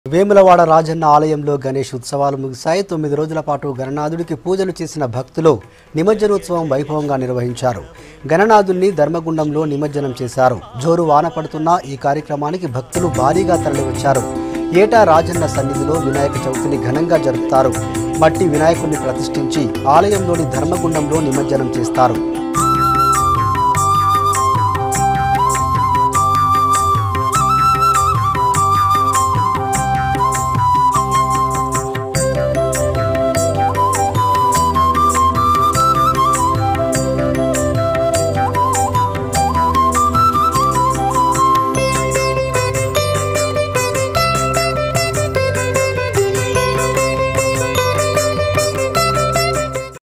వేములవాడ రాజన్న ఆలయంలో గణేష్ ఉత్సవాలు ముగిశాయి. 9 రోజుల పాటు గణనాథుడికి పూజలు చేసిన భక్తులు నిమజ్జనోత్సవం వైభవంగా నిర్వహించారు. గణనాథుడిని ధర్మగుండంలో నిమజ్జనం చేశారు. జోరు వాన పడుతున్న ఈ కార్యక్రమానికి భక్తులు భారీగా తరలివచ్చారు. ఏటా రాజన్న సన్నిధిలో వినాయక చవితిని ఘనంగా జరుపుతారు. మట్టి వినాయకుడిని ప్రతిష్ఠించి ఆలయంలోని ధర్మగుండంలో నిమజ్జనం చేస్తారు.